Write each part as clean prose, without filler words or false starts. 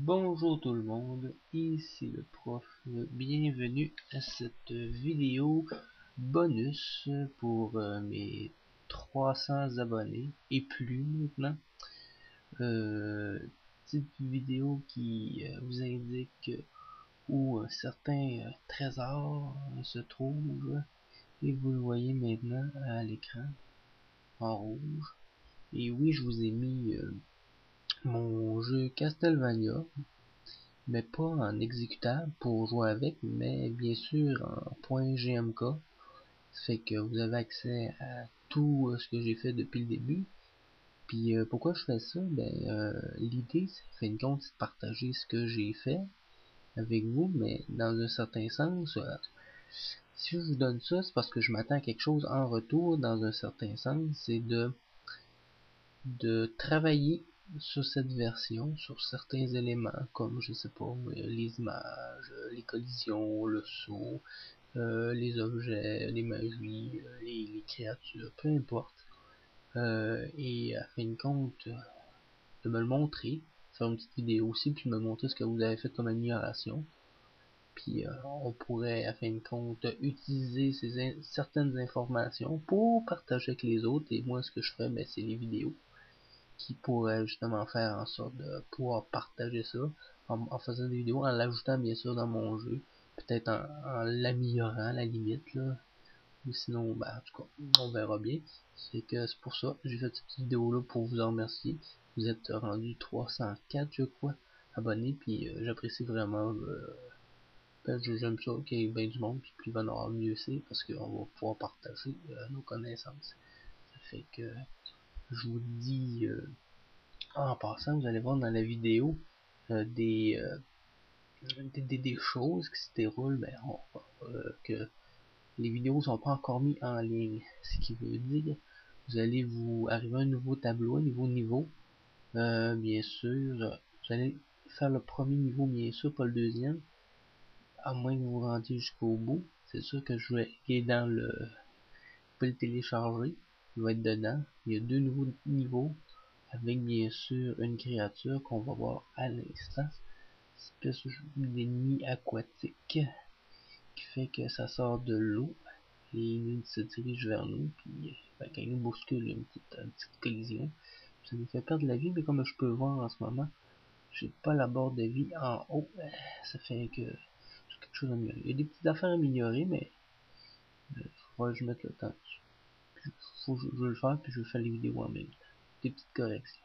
Bonjour tout le monde, ici le prof, bienvenue à cette vidéo bonus pour mes 300 abonnés et plus maintenant. Petite vidéo qui vous indique où un certain trésor se trouve et vous le voyez maintenant à l'écran en rouge. Et oui, je vous ai mis mon jeu Castlevania, mais pas en exécutable pour jouer avec, mais bien sûr en .gmk. Ça fait que vous avez accès à tout ce que j'ai fait depuis le début. Puis pourquoi je fais ça? L'idée, c'est fin de compte, c'est de partager ce que j'ai fait avec vous, mais dans un certain sens, si je vous donne ça, c'est parce que je m'attends à quelque chose en retour, dans un certain sens, c'est de travailler sur cette version, sur certains éléments, comme je sais pas, les images, les collisions, le saut, les objets, les magies, les créatures, peu importe. Et à fin de compte, de me le montrer, faire une petite vidéo aussi, puis me montrer ce que vous avez fait comme amélioration. Puis on pourrait, à fin de compte, utiliser certaines informations pour partager avec les autres. Et moi, ce que je ferais, c'est les vidéos qui pourraient justement faire en sorte de pouvoir partager ça en faisant des vidéos, en l'ajoutant bien sûr dans mon jeu, peut-être en l'améliorant à la limite là, ou sinon en tout cas on verra bien. C'est pour ça que j'ai fait cette petite vidéo là pour vous en remercier. Vous êtes rendu 304 je crois abonnés, puis j'apprécie vraiment. J'aime ça qu'il y ait bien du monde, puis plus il va en avoir mieux c'est parce qu'on va pouvoir partager nos connaissances. Ça fait que je vous dis en passant, vous allez voir dans la vidéo des choses qui se déroulent, que les vidéos sont pas encore mises en ligne. Ce qui veut dire, vous allez vous arriver à un nouveau tableau, un nouveau niveau. Bien sûr, vous allez faire le premier niveau, bien sûr, pas le deuxième, à moins que vous vous rendiez jusqu'au bout. C'est sûr que je vais aller dans le... Vous pouvez le télécharger, il va être dedans. Il y a deux nouveaux niveaux, avec bien sûr une créature qu'on va voir à l'instant, espèce d'ennemi aquatique qui fait que ça sort de l'eau et il se dirige vers nous, puis quand il nous bouscule, une petite collision, ça nous fait perdre la vie. Mais comme je peux voir en ce moment, j'ai pas la barre de vie en haut, ça fait que j'ai quelque chose à améliorer. Il y a des petites affaires à améliorer, mais faudra que je mette le temps dessus. Je vais le faire, puis je vais faire les vidéos en même temps, des petites corrections.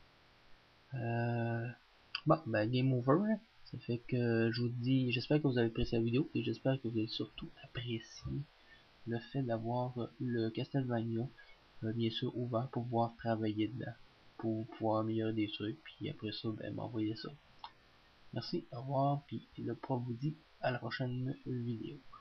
Game over. Ça fait que je vous dis, j'espère que vous avez apprécié la vidéo et j'espère que vous avez surtout apprécié le fait d'avoir le Castlevania, bien sûr, ouvert pour pouvoir travailler dedans, pour pouvoir améliorer des trucs, puis après ça, m'envoyer ça. Merci, au revoir, puis le prof vous dit à la prochaine vidéo.